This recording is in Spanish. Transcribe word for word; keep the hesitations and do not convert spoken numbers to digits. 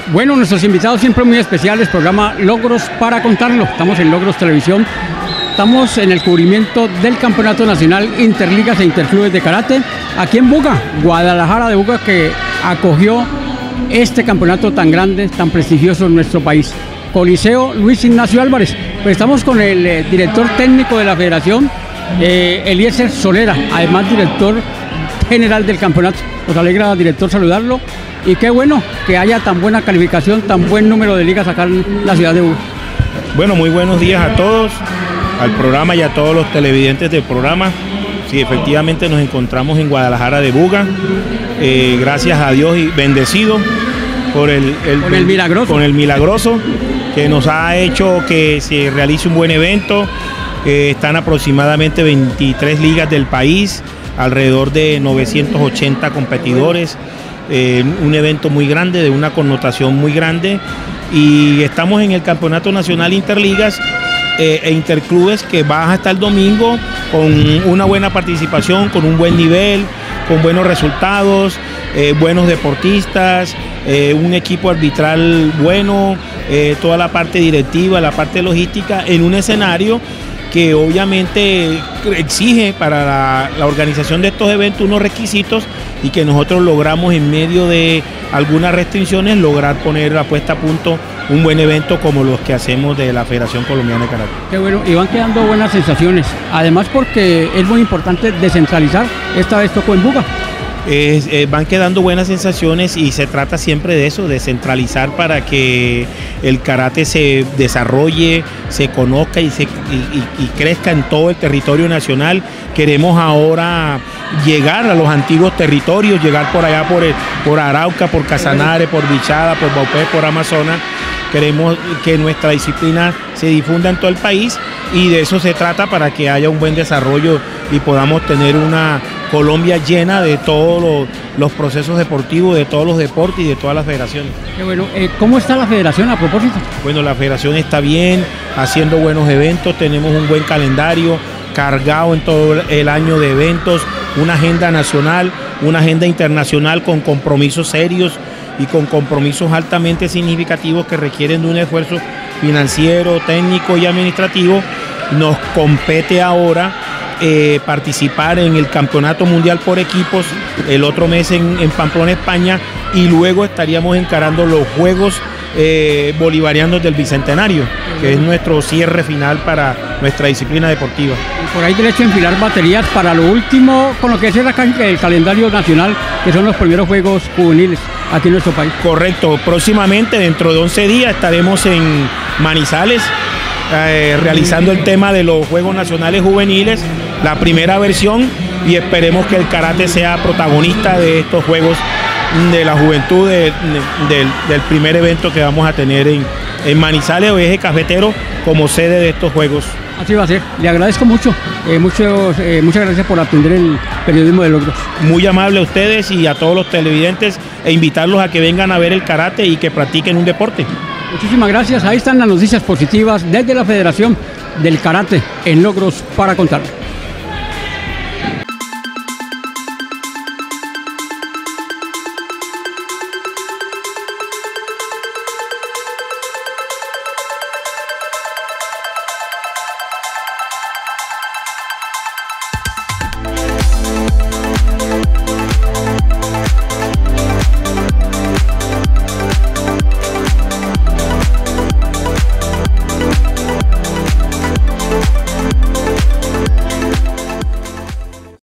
Bueno, nuestros invitados siempre muy especiales, programa Logros para Contarlo. Estamos en Logros Televisión. Estamos en el cubrimiento del Campeonato Nacional Interligas e Interclubes de Karate, aquí en Buga, Guadalajara de Buga, que acogió este campeonato tan grande, tan prestigioso en nuestro país. Coliseo Luis Ignacio Álvarez. Pues estamos con el eh, director técnico de la federación, eh, Eliezer Solera, además director general del campeonato. Nos alegra, director, saludarlo. Y qué bueno que haya tan buena calificación, tan buen número de ligas acá en la ciudad de Buga. Bueno, muy buenos días a todos, al programa y a todos los televidentes del programa. Sí, efectivamente nos encontramos en Guadalajara de Buga, eh, gracias a Dios y bendecido por el, el, con el milagroso. Con el milagroso que nos ha hecho que se realice un buen evento. Eh, están aproximadamente veintitrés ligas del país, alrededor de novecientos ochenta competidores. Eh, un evento muy grande, de una connotación muy grande, y estamos en el Campeonato Nacional Interligas eh, e Interclubes, que va hasta el domingo con una buena participación, con un buen nivel, con buenos resultados, eh, buenos deportistas, eh, un equipo arbitral bueno, eh, toda la parte directiva, la parte logística, en un escenario que obviamente exige para la, la organización de estos eventos unos requisitos, y que nosotros logramos, en medio de algunas restricciones, lograr poner a puesta a punto un buen evento como los que hacemos de la Federación Colombiana de Karate. Qué bueno, y van quedando buenas sensaciones, además porque es muy importante descentralizar. Esta vez tocó en Buga. Es, eh, van quedando buenas sensaciones, y se trata siempre de eso, de centralizar para que el karate se desarrolle, se conozca y, se, y, y, y crezca en todo el territorio nacional. Queremos ahora llegar a los antiguos territorios, llegar por allá por, el, por Arauca, por Casanare, por Bichada, por Baupé, por Amazonas. Queremos que nuestra disciplina se difunda en todo el país, y de eso se trata, para que haya un buen desarrollo y podamos tener una Colombia llena de todos los, los procesos deportivos, de todos los deportes y de todas las federaciones. Qué bueno. Eh, ¿Cómo está la federación a propósito? Bueno, la federación está bien, haciendo buenos eventos, tenemos un buen calendario cargado en todo el año de eventos, una agenda nacional, una agenda internacional con compromisos serios y con compromisos altamente significativos que requieren de un esfuerzo financiero, técnico y administrativo. Nos compete ahora eh, participar en el Campeonato Mundial por Equipos el otro mes en, en Pamplona, España, y luego estaríamos encarando los Juegos eh, Bolivarianos del Bicentenario, que es nuestro cierre final para nuestra disciplina deportiva. Y por ahí derecho a enfilar baterías para lo último, con lo que es el calendario nacional, que son los primeros Juegos Juveniles aquí en nuestro país. Correcto, próximamente, dentro de once días, estaremos en Manizales, eh, realizando el tema de los Juegos Nacionales Juveniles, la primera versión, y esperemos que el karate sea protagonista de estos Juegos de la Juventud, de, de, de, del primer evento que vamos a tener en, en Manizales o Eje Cafetero como sede de estos Juegos. Así va a ser. Le agradezco mucho, eh, mucho eh, muchas gracias por atender el periodismo de Logros. Muy amable a ustedes y a todos los televidentes, e invitarlos a que vengan a ver el karate y que practiquen un deporte. Muchísimas gracias. Ahí están las noticias positivas desde la Federación del Karate en Logros para Contarlo.